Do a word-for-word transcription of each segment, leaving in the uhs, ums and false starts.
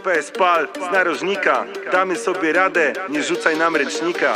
P S Pal z narożnika. Damy sobie radę, nie rzucaj nam ręcznika.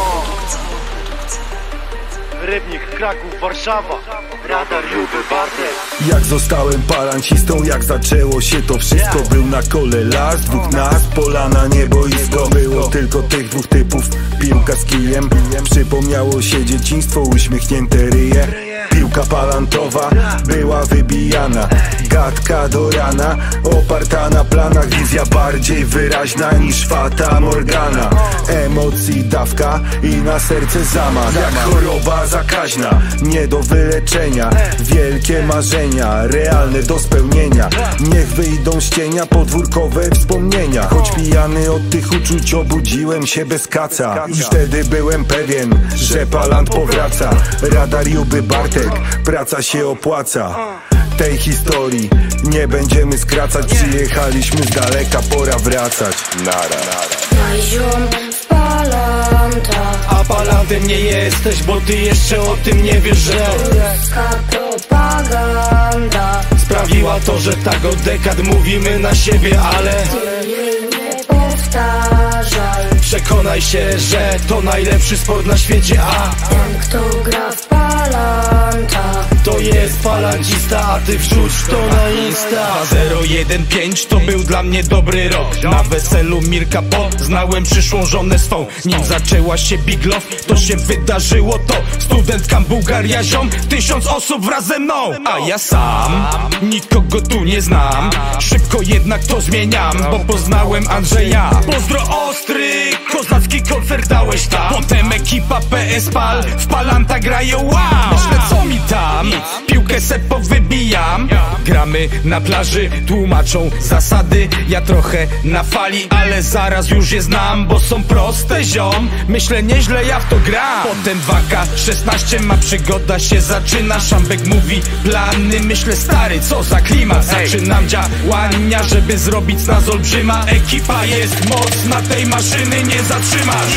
Rybnik, Kraków, Warszawa, Radar, Juby, Bartek. Jak zostałem palancistą, jak zaczęło się to wszystko. Był na kole las, dwóch nas, polana, nieboisko. Było tylko tych dwóch typów, piłka z kijem. Przypomniało się dzieciństwo, uśmiechnięte ryje. Piłka palantowa była wybijana, gadka do rana, oparta na planach. Wizja bardziej wyraźna niż Fata Morgana. Emocji dawka i na serce zamach. Jak choroba zakaźna, nie do wyleczenia. Wielkie marzenia, realne do spełnienia. Niech wyjdą z cienia podwórkowe wspomnienia. Choć pijany od tych uczuć obudziłem się bez kaca. I wtedy byłem pewien, że palant powraca. Radar, Juby, Bartek, praca się opłaca. Tej historii nie będziemy skracać. Przyjechaliśmy z daleka, pora wracać. Nara. A palantem nie jesteś, bo ty jeszcze o tym nie wiesz, że ruska propaganda sprawiła to, że tak od dekad mówimy na siebie, ale ty jej nie powtarzaj. Przekonaj się, że to najlepszy sport na świecie, a ten, kto gra w palanta, to jest palancista, a ty wrzuć to na Insta. Zero jeden pięć to był dla mnie dobry rok. Na weselu Mirka poznałem przyszłą żonę swą. Nim zaczęła się Big Love, to się wydarzyło to. Studentka Bułgaria, ziom, tysiąc osób wraz ze mną. A ja sam nikogo tu nie znam. Szybko jednak to zmieniam, bo poznałem Andrzeja. Pozdro ostry, kozacki koncert dałeś tam. Potem ekipa P S Pal w palanta grają, wow. Myślę, co mi tam, piłkę se powybijam. Gramy na plaży, tłumaczą zasady. Ja trochę na fali, ale zaraz już je znam, bo są proste, ziom. Myślę, nieźle ja w to gram. Potem waka szesnaście, ma przygoda się zaczyna. Szambek mówi plany, myślę, stary, co za klimat. Zaczynam działania, żeby zrobić z nas olbrzyma. Ekipa jest mocna, tej maszyny nie zatrzymasz.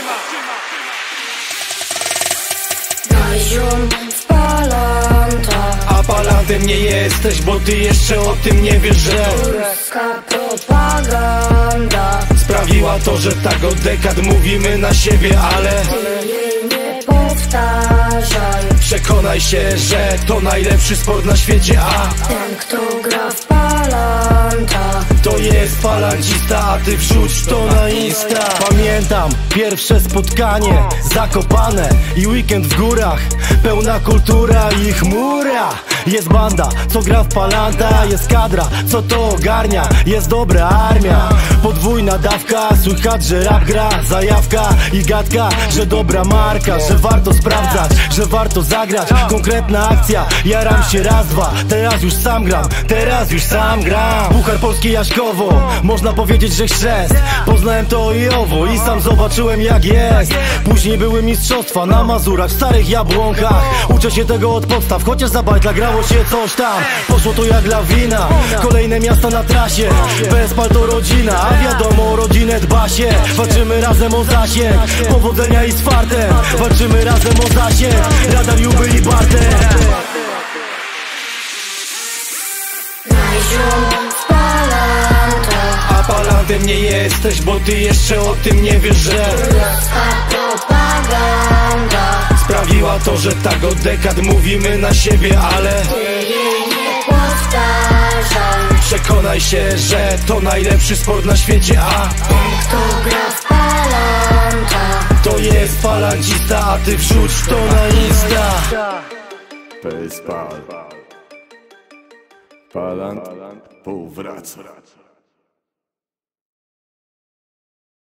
A palantem nie jesteś, bo ty jeszcze o tym nie wiesz, że ruska propaganda sprawiła to, że tak od dekad mówimy na siebie, ale ty jej nie powtarzaj. Przekonaj się, że to najlepszy sport na świecie, a ten, kto gra w palanta, to jest palancista, a ty wrzuć to na Insta. Pamiętam pierwsze spotkanie, Zakopane i weekend w górach. Pełna kultura i chmura. Jest banda, co gra w palanta. Jest kadra, co to ogarnia. Jest dobra armia, podwójna dawka. Słychać, że rap gra, zajawka i gadka, że dobra marka, że warto sprawdzać, że warto zagrać. Konkretna akcja, jaram się raz, dwa. Teraz już sam gram, teraz już sam gram. Puchar Polski Jaśkowo, można powiedzieć, że chrzest. Poznałem to i owo i sam zobaczyłem, jak jest. Później były mistrzostwa na Mazurach, w Starych Jabłonkach. Uczę się tego od podstaw, chociaż za bajtla grało się coś tam. Poszło to jak lawina, kolejne miasta na trasie. P S Pal to rodzina, a wiadomo, o rodzinę dba się. Walczymy razem o zasięg, powodzenia i z fartem. Walczymy razem o zasięg, Radar, Juby i Bartek. A palantem nie jesteś, bo ty jeszcze o tym nie wiesz, że ruska propaganda sprawiła to, że tak od dekad mówimy na siebie, ale ty jej nie powtarzaj. Przekonaj się, że to najlepszy sport na świecie, a ten, kto gra w palanta, to jest palancista, a ty wrzuć to na Insta. P S Pal, palant powraca.